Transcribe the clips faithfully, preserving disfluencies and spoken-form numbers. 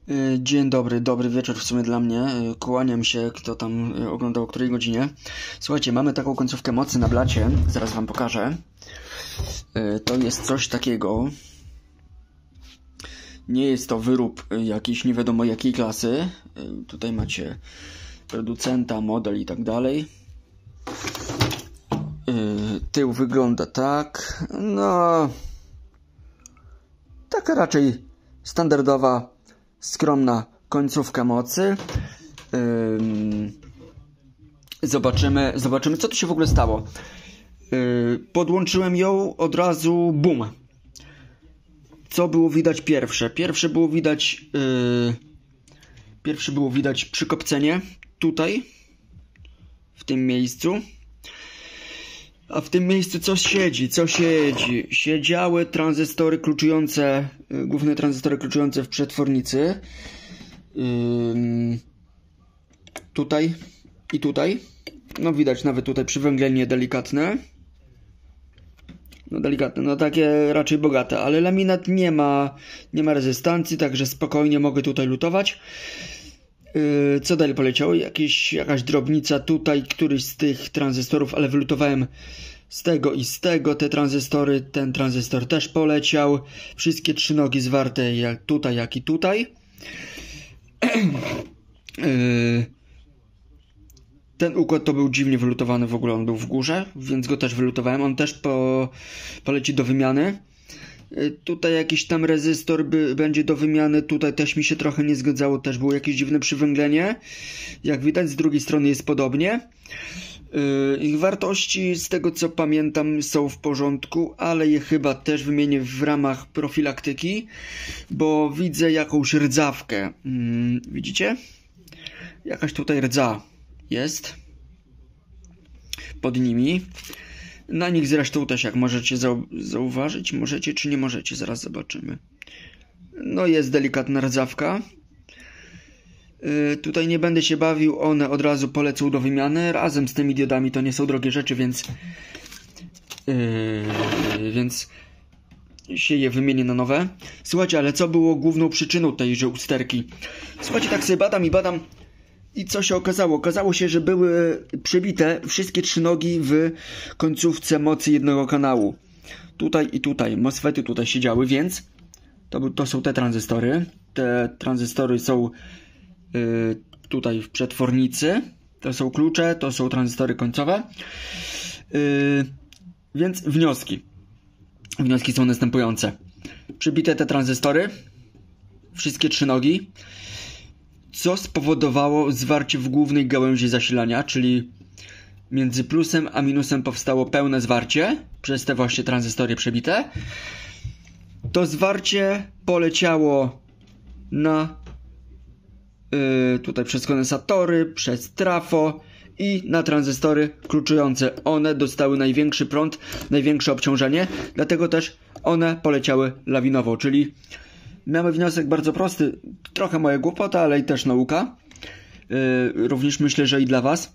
Dzień dobry, dobry wieczór w sumie dla mnie. Kłaniam się, kto tam oglądał o której godzinie. Słuchajcie, mamy taką końcówkę mocy na blacie. Zaraz wam pokażę. To jest coś takiego. Nie jest to wyrób jakiś nie wiadomo jakiej klasy. Tutaj macie producenta, model i tak dalej. Tył wygląda tak. No... Taka raczej standardowa, skromna końcówka mocy. Ym, zobaczymy, zobaczymy, co tu się w ogóle stało. Yy, podłączyłem ją od razu, bum. Co było widać pierwsze? Pierwsze było widać, yy, pierwsze było widać przykopcenie tutaj, w tym miejscu. A w tym miejscu co siedzi? Co siedzi? Siedziały tranzystory kluczujące, główne tranzystory kluczujące w przetwornicy. Ym, tutaj i tutaj. No widać nawet tutaj przywęglenie delikatne. No delikatne, no takie raczej bogate, ale laminat nie ma, nie ma rezystancji, także spokojnie mogę tutaj lutować. Yy, co dalej poleciało? Jakieś, jakaś drobnica tutaj, któryś z tych tranzystorów, ale wylutowałem z tego i z tego te tranzystory. Ten tranzystor też poleciał. Wszystkie trzy nogi zwarte jak tutaj, jak i tutaj. yy, ten układ to był dziwnie wylutowany, w ogóle on był w górze, więc go też wylutowałem. On też po, poleci do wymiany. Tutaj jakiś tam rezystor by, będzie do wymiany. Tutaj też mi się trochę nie zgadzało. Też było jakieś dziwne przywęglenie. Jak widać z drugiej strony jest podobnie. Yy, ich wartości z tego co pamiętam są w porządku, ale je chyba też wymienię w ramach profilaktyki, bo widzę jakąś rdzawkę. Yy, widzicie? Jakaś tutaj rdza jest pod nimi. Na nich zresztą też, jak możecie zau zauważyć, możecie czy nie możecie, zaraz zobaczymy. No jest delikatna rdzawka. Yy, tutaj nie będę się bawił, one od razu polecą do wymiany. Razem z tymi diodami to nie są drogie rzeczy, więc yy, więc się je wymienię na nowe. Słuchajcie, ale co było główną przyczyną tejże usterki? Słuchajcie, tak sobie badam i badam. I co się okazało? Okazało się, że były przebite wszystkie trzy nogi w końcówce mocy jednego kanału. Tutaj i tutaj. MOSFETy tutaj siedziały, więc to, to są te tranzystory. Te tranzystory są yy, tutaj w przetwornicy. To są klucze, to są tranzystory końcowe. Yy, więc wnioski. Wnioski są następujące. Przebite te tranzystory. Wszystkie trzy nogi. Co spowodowało zwarcie w głównej gałęzi zasilania, czyli między plusem a minusem powstało pełne zwarcie przez te właśnie tranzystory przebite. To zwarcie poleciało na yy, tutaj przez kondensatory, przez trafo i na tranzystory kluczujące. One dostały największy prąd, największe obciążenie, dlatego też one poleciały lawinowo, czyli mamy wniosek bardzo prosty, trochę moja głupota, ale i też nauka. Yy, również myślę, że i dla was.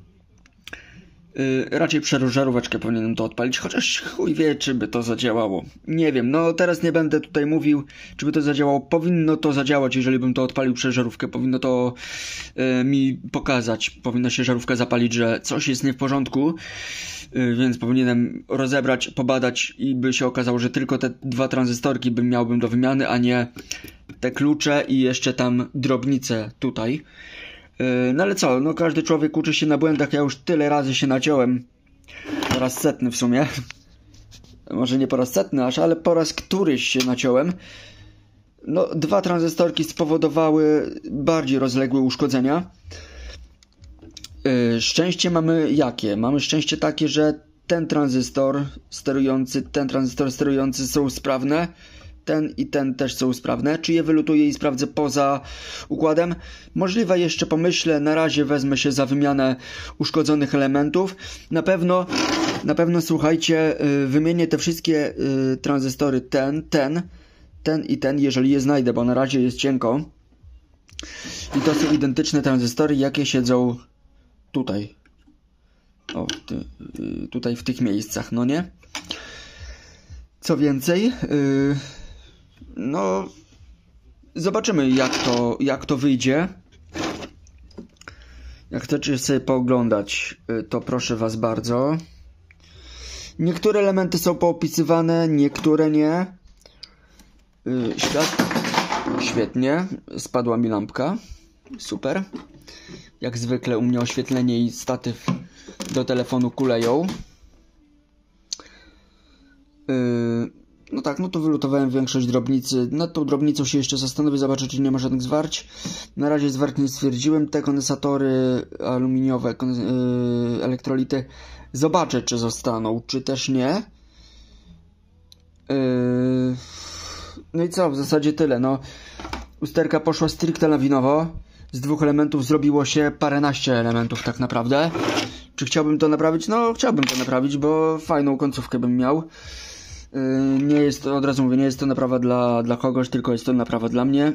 Yy, raczej przez żaróweczkę powinienem to odpalić, chociaż chuj wie, czy by to zadziałało. Nie wiem, no teraz nie będę tutaj mówił, czy by to zadziałało. Powinno to zadziałać, jeżeli bym to odpalił przez żarówkę. Powinno to yy, mi pokazać, powinna się żarówka zapalić, że coś jest nie w porządku. Yy, więc powinienem rozebrać, pobadać i by się okazało, że tylko te dwa tranzystorki bym miałbym do wymiany, a nie te klucze i jeszcze tam drobnice tutaj. Yy, no ale co, no każdy człowiek uczy się na błędach, ja już tyle razy się naciąłem. Po raz setny w sumie. Może nie po raz setny aż, ale po raz któryś się naciąłem. No dwa tranzystorki spowodowały bardziej rozległe uszkodzenia. Yy, szczęście mamy jakie? Mamy szczęście takie, że ten tranzystor sterujący, ten tranzystor sterujący są sprawne. Ten i ten też są sprawne. Czy je wylutuję i sprawdzę poza układem? Możliwe, jeszcze pomyślę. Na razie wezmę się za wymianę uszkodzonych elementów. Na pewno, na pewno słuchajcie, yy, wymienię te wszystkie yy, tranzystory. Ten, ten, ten i ten, jeżeli je znajdę, bo na razie jest cienko. I to są identyczne tranzystory, jakie siedzą tutaj. O, ty, yy, tutaj w tych miejscach, no nie? Co więcej, yy, no zobaczymy jak to, jak to wyjdzie. Jak chcecie sobie pooglądać, to proszę was bardzo. Niektóre elementy są poopisywane, niektóre nie. Świat... Świetnie. Spadła mi lampka. Super. Jak zwykle u mnie oświetlenie i statyw do telefonu kuleją. No tak, no to wylutowałem większość drobnicy. Nad tą drobnicą się jeszcze zastanowię, zobaczę, czy nie ma żadnych zwarć. Na razie zwarć nie stwierdziłem. Te kondensatory aluminiowe, yy, elektrolity, zobaczę, czy zostaną, czy też nie. Yy... No i co, w zasadzie tyle. No, usterka poszła stricte lawinowo. Z dwóch elementów zrobiło się paręnaście elementów tak naprawdę. Czy chciałbym to naprawić? No, chciałbym to naprawić, bo fajną końcówkę bym miał. Nie jest to, od razu mówię, nie jest to naprawa dla, dla kogoś, tylko jest to naprawa dla mnie.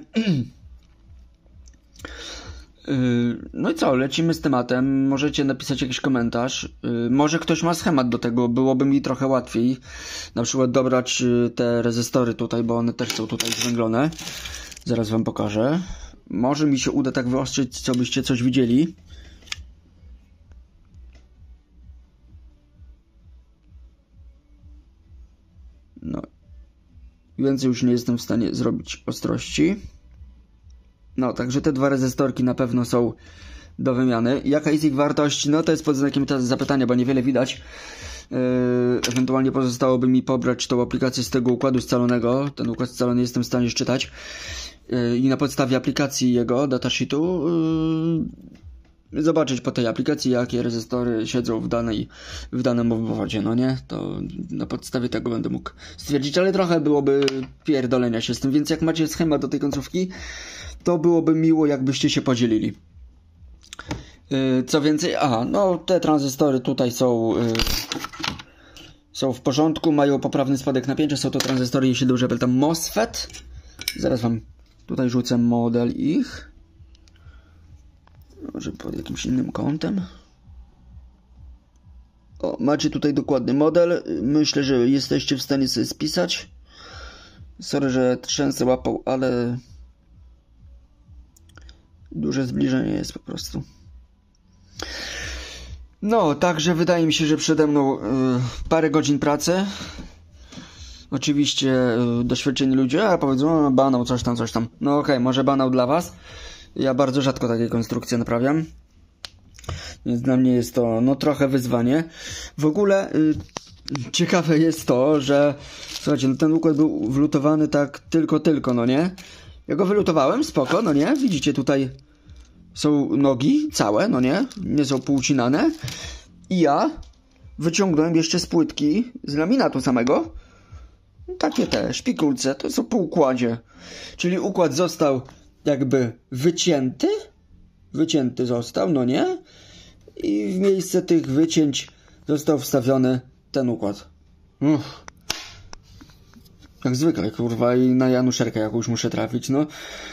No i co, lecimy z tematem. Możecie napisać jakiś komentarz. Może ktoś ma schemat do tego, byłoby mi trochę łatwiej. Na przykład dobrać te rezystory tutaj, bo one też są tutaj zwęglone. Zaraz wam pokażę. Może mi się uda tak wyostrzyć, co byście coś widzieli. No, więcej już nie jestem w stanie zrobić ostrości. No, także te dwa rezystorki na pewno są do wymiany. Jaka jest ich wartość? No, to jest pod znakiem zapytania, bo niewiele widać. Yy, ewentualnie pozostałoby mi pobrać tą aplikację z tego układu scalonego. Ten układ scalony jestem w stanie szczytać. Yy, I na podstawie aplikacji jego, datasheetu, yy, zobaczyć po tej aplikacji, jakie rezystory siedzą w danej, w danym obwodzie, no nie? To na podstawie tego będę mógł stwierdzić, ale trochę byłoby pierdolenia się z tym, więc jak macie schemat do tej końcówki, to byłoby miło, jakbyście się podzielili. Yy, co więcej, aha, no te tranzystory tutaj są yy, są w porządku, mają poprawny spadek napięcia, są to tranzystory, jeśli dobrze pamiętam, MOSFET. Zaraz wam tutaj rzucę model ich. Może pod jakimś innym kątem. O, macie tutaj dokładny model. Myślę, że jesteście w stanie sobie spisać. Sorry, że trzęsę łapą, ale duże zbliżenie jest po prostu. No, także wydaje mi się, że przede mną y, parę godzin pracy. Oczywiście y, doświadczeni ludzie, a powiedzą, no, banał, coś tam, coś tam. No okej, okay, może banał dla was. Ja bardzo rzadko takie konstrukcje naprawiam. Więc dla mnie jest to no trochę wyzwanie. W ogóle y, ciekawe jest to, że słuchajcie, no ten układ był wlutowany tak tylko, tylko, no nie? Ja go wylutowałem, spoko, no nie? Widzicie, tutaj są nogi całe, no nie? Nie są poucinane. I ja wyciągnąłem jeszcze z płytki, z laminatu samego, takie te szpikulce, to są po układzie. Czyli układ został jakby wycięty, wycięty został, no nie? I w miejsce tych wycięć został wstawiony ten układ. Uff. Jak zwykle, kurwa, i na Januszerkę jakąś muszę trafić, no.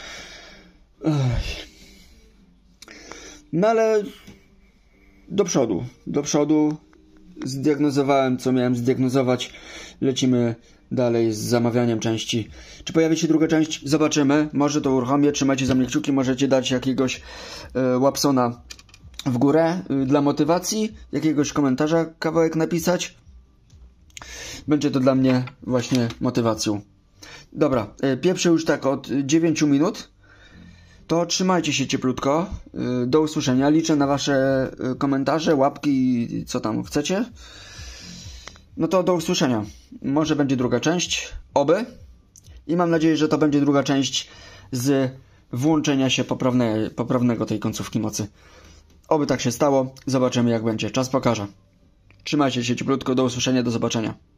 Ech. No ale do przodu, do przodu. Zdiagnozowałem, co miałem zdiagnozować. Lecimy dalej z zamawianiem części. Czy pojawi się druga część? Zobaczymy. Może to uruchomię. Trzymajcie za mnie kciuki. Możecie dać jakiegoś e, Wapsona w górę e, dla motywacji. Jakiegoś komentarza kawałek napisać. Będzie to dla mnie właśnie motywacją. Dobra. E, pieprzę już tak od dziewięciu minut. To trzymajcie się cieplutko. E, do usłyszenia. Liczę na wasze komentarze, łapki, co tam chcecie. No to do usłyszenia. Może będzie druga część, oby. I mam nadzieję, że to będzie druga część z włączenia się poprawne, poprawnego tej końcówki mocy. Oby tak się stało. Zobaczymy, jak będzie. Czas pokaże. Trzymajcie się cieplutko. Do usłyszenia. Do zobaczenia.